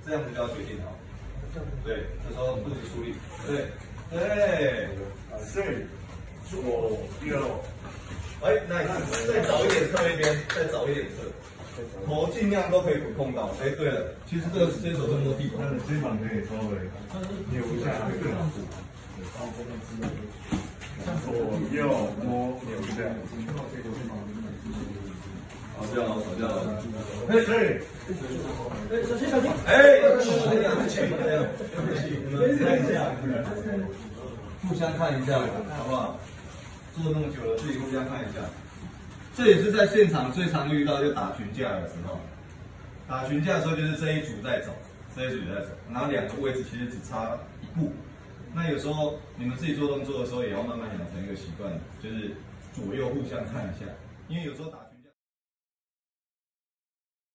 这样子就要决定好。对，这时候肚子出力，对，对，是，左右，哎，nice，再找一点侧一边，再找一点侧，头尽量都可以不碰到。哎，对了，其实这个伸手是摸屁股， 他的肩膀可以稍微扭一下，会更好。左右摸扭一下。 好，这样好，这样好。 哎，对。 小心小心！哎，互相看一下，好不好？做那么久了，自己互相看一下。这也是在现场最常遇到，就打群架的时候。打群架的时候，就是这一组在走，这一组在走，然后两个位置其实只差一步。那有时候你们自己做动作的时候，也要慢慢养成一个习惯，就是左右互相看一下，因为有时候打。